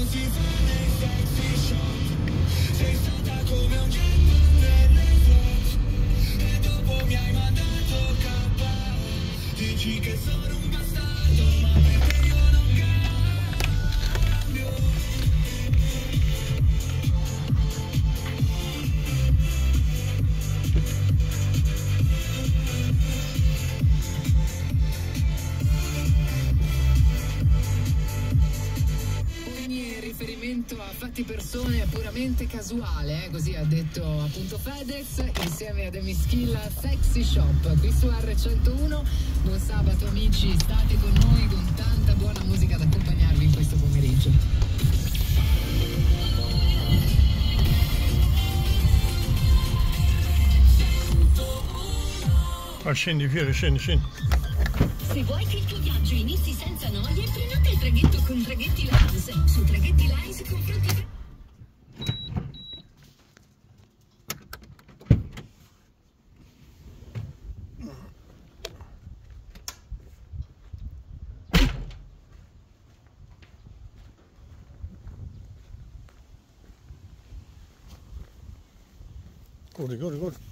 A fatti persone puramente casuale, così ha detto appunto Fedez insieme ad Emischilla Sexy Shop qui su R101. Buon sabato amici, state con noi con tanta buona musica ad accompagnarvi in questo pomeriggio. Scendi Fiore, scendi. Se vuoi che il tuo viaggio inizi senza noie, prenota il traghetto con Traghetti Lines. Su Traghetti Lines confronti... Corri.